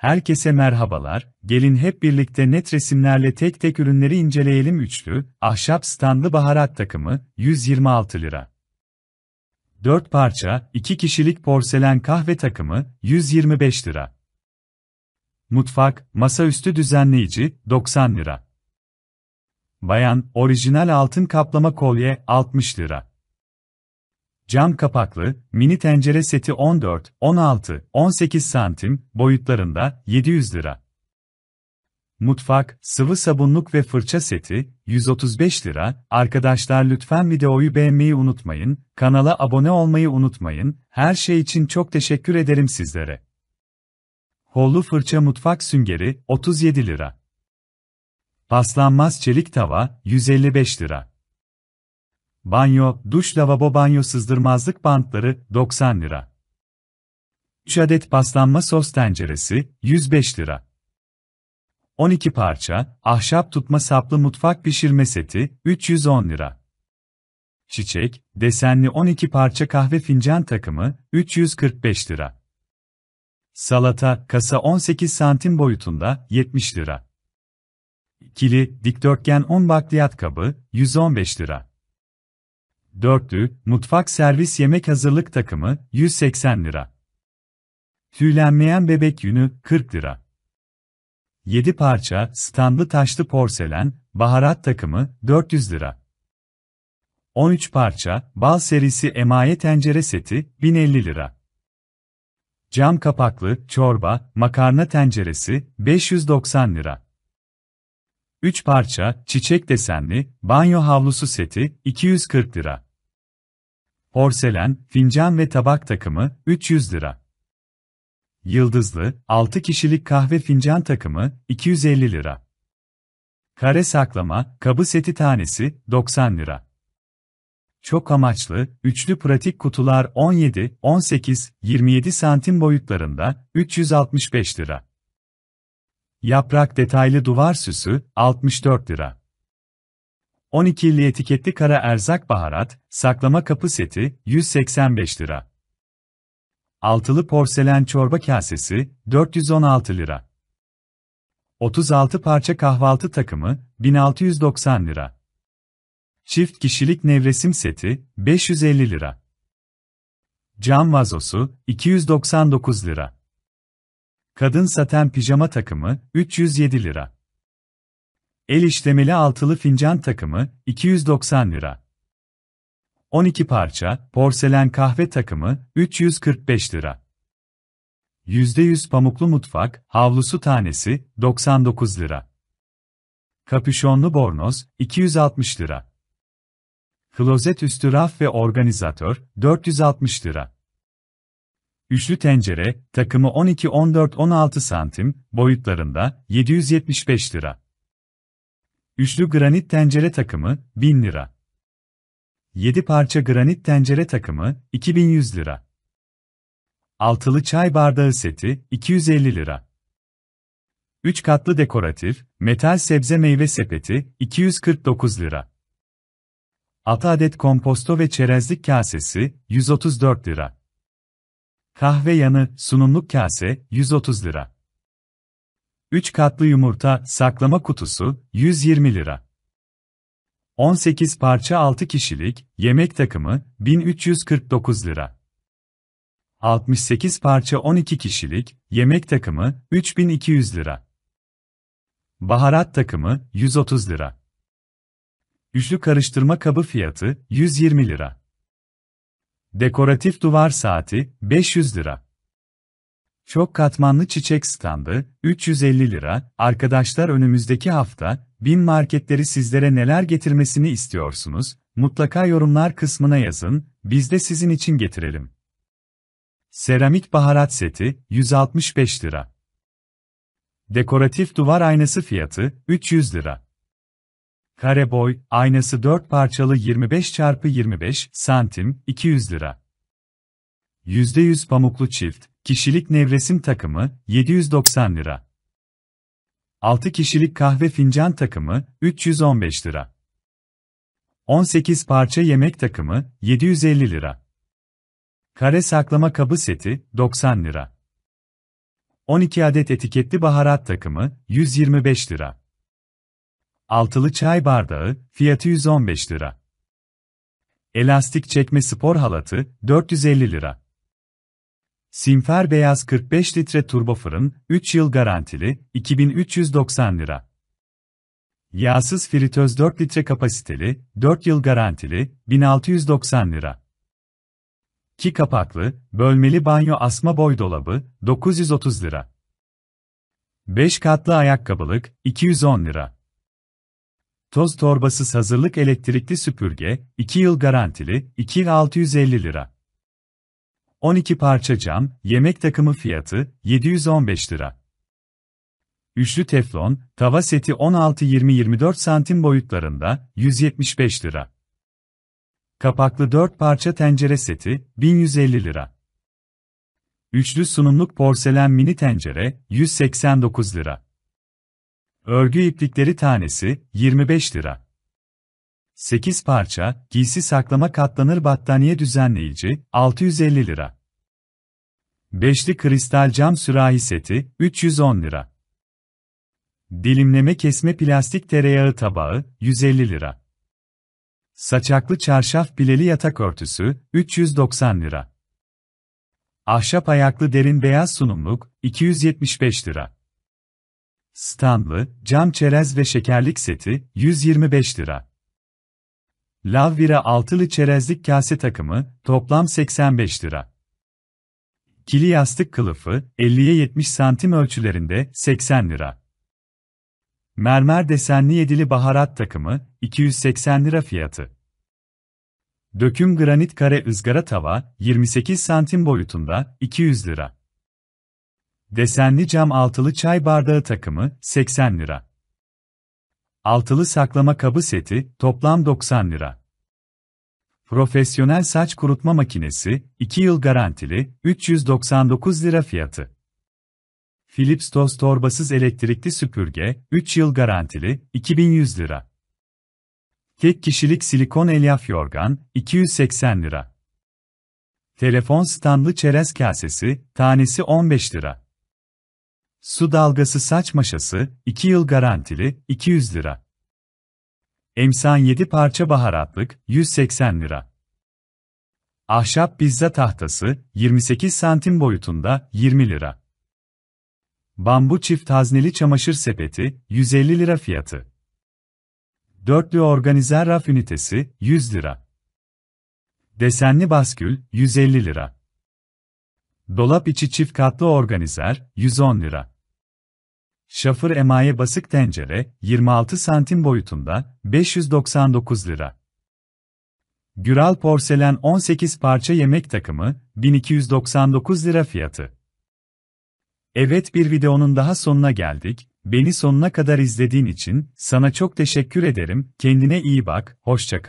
Herkese merhabalar, gelin hep birlikte net resimlerle tek tek ürünleri inceleyelim. Üçlü, ahşap standlı baharat takımı, 126 lira. 4 parça, 2 kişilik porselen kahve takımı, 125 lira. Mutfak, masaüstü düzenleyici, 90 lira. Bayan, orijinal altın kaplama kolye, 60 lira. Cam kapaklı, mini tencere seti 14, 16, 18 santim boyutlarında 700 lira. Mutfak, sıvı sabunluk ve fırça seti 135 lira. Arkadaşlar lütfen videoyu beğenmeyi unutmayın, kanala abone olmayı unutmayın. Her şey için çok teşekkür ederim sizlere. Kollu fırça mutfak süngeri 37 lira. Paslanmaz çelik tava 155 lira. Banyo, duş lavabo banyo sızdırmazlık bantları 90 lira. 3 adet paslanma sos tenceresi 105 lira. 12 parça, ahşap tutma saplı mutfak pişirme seti 310 lira. Çiçek, desenli 12 parça kahve fincan takımı 345 lira. Salata, kasa 18 santim boyutunda 70 lira. İkili, dikdörtgen 10 bakliyat kabı 115 lira. Dörtlü, mutfak servis yemek hazırlık takımı, 180 lira. Tüylenmeyen bebek yünü, 40 lira. 7 parça, standlı taşlı porselen, baharat takımı, 400 lira. 13 parça, bal serisi emaye tencere seti, 1050 lira. Cam kapaklı, çorba, makarna tenceresi, 590 lira. 3 parça, çiçek desenli, banyo havlusu seti, 240 lira. Porselen, fincan ve tabak takımı, 300 lira. Yıldızlı, 6 kişilik kahve fincan takımı, 250 lira. Kare saklama, kabı seti tanesi, 90 lira. Çok amaçlı, üçlü pratik kutular 17, 18, 27 santim boyutlarında, 365 lira. Yaprak detaylı duvar süsü, 64 lira. 12'li etiketli kara erzak baharat, saklama kapı seti, 185 lira. Altılı porselen çorba kasesi, 416 lira. 36 parça kahvaltı takımı, 1690 lira. Çift kişilik nevresim seti, 550 lira. Cam vazosu, 299 lira. Kadın saten pijama takımı, 307 lira. El işlemeli altılı fincan takımı, 290 lira. 12 parça, porselen kahve takımı, 345 lira. %100 pamuklu mutfak, havlusu tanesi, 99 lira. Kapüşonlu bornoz, 260 lira. Klozet üstü raf ve organizatör, 460 lira. Üçlü tencere, takımı 12, 14, 16 santim, boyutlarında, 775 lira. Üçlü granit tencere takımı, 1000 lira. 7 parça granit tencere takımı, 2100 lira. Altılı çay bardağı seti, 250 lira. 3 katlı dekoratif, metal sebze meyve sepeti, 249 lira. 6 adet komposto ve çerezlik kasesi, 134 lira. Kahve yanı, sunumluk kase, 130 lira. 3 katlı yumurta, saklama kutusu, 120 lira. 18 parça 6 kişilik, yemek takımı, 1349 lira. 68 parça 12 kişilik, yemek takımı, 3200 lira. Baharat takımı, 130 lira. Üçlü karıştırma kabı fiyatı, 120 lira. Dekoratif duvar saati, 500 lira. Çok katmanlı çiçek standı, 350 lira. Arkadaşlar önümüzdeki hafta, BİM marketleri sizlere neler getirmesini istiyorsunuz? Mutlaka yorumlar kısmına yazın, biz de sizin için getirelim. Seramik baharat seti, 165 lira. Dekoratif duvar aynası fiyatı, 300 lira. Kare boy, aynası 4 parçalı 25x25 santim, 200 lira. %100 pamuklu çift, kişilik nevresim takımı, 790 lira. 6 kişilik kahve fincan takımı, 315 lira. 18 parça yemek takımı, 750 lira. Kare saklama kabı seti, 90 lira. 12 adet etiketli baharat takımı, 125 lira. Altılı çay bardağı, fiyatı 115 lira. Elastik çekme spor halatı, 450 lira. Simfer beyaz 45 litre turbo fırın, 3 yıl garantili, 2390 lira. Yağsız fritöz 4 litre kapasiteli, 4 yıl garantili, 1690 lira. 2 kapaklı, bölmeli banyo asma boy dolabı, 930 lira. 5 katlı ayakkabılık, 210 lira. Toz torbasız hazırlık elektrikli süpürge, 2 yıl garantili, 2650 lira. 12 parça cam, yemek takımı fiyatı, 715 lira. Üçlü teflon, tava seti 16-20-24 santim boyutlarında, 175 lira. Kapaklı 4 parça tencere seti, 1150 lira. Üçlü sunumluk porselen mini tencere, 189 lira. Örgü iplikleri tanesi, 25 lira. 8 parça, giysi saklama katlanır battaniye düzenleyici, 650 lira. Beşli kristal cam sürahi seti, 310 lira. Dilimleme kesme plastik tereyağı tabağı, 150 lira. Saçaklı çarşaf pileli yatak örtüsü, 390 lira. Ahşap ayaklı derin beyaz sunumluk, 275 lira. Standlı, cam çerez ve şekerlik seti, 125 lira. Lavvira altılı çerezlik kase takımı, toplam 85 lira. Kili yastık kılıfı, 50'ye 70 santim ölçülerinde, 80 lira. Mermer desenli yedili baharat takımı, 280 lira fiyatı. Döküm granit kare ızgara tava, 28 santim boyutunda, 200 lira. Desenli cam altılı çay bardağı takımı, 80 lira. Altılı saklama kabı seti, toplam 90 lira. Profesyonel saç kurutma makinesi, 2 yıl garantili, 399 lira fiyatı. Philips toz torbasız elektrikli süpürge, 3 yıl garantili, 2100 lira. Tek kişilik silikon elyaf yorgan, 280 lira. Telefon standlı çerez kasesi, tanesi 15 lira. Su dalgası saç maşası, 2 yıl garantili, 200 lira. Emsan 7 parça baharatlık, 180 lira. Ahşap pizza tahtası, 28 santim boyutunda, 20 lira. Bambu çift hazneli çamaşır sepeti, 150 lira fiyatı. Dörtlü organizer raf ünitesi, 100 lira. Desenli baskül, 150 lira. Dolap içi çift katlı organizer, 110 lira. Şafır emaye basık tencere, 26 santim boyutunda, 599 lira. Güral porselen 18 parça yemek takımı, 1299 lira fiyatı. Evet, bir videonun daha sonuna geldik. Beni sonuna kadar izlediğin için sana çok teşekkür ederim. Kendine iyi bak, hoşça kal.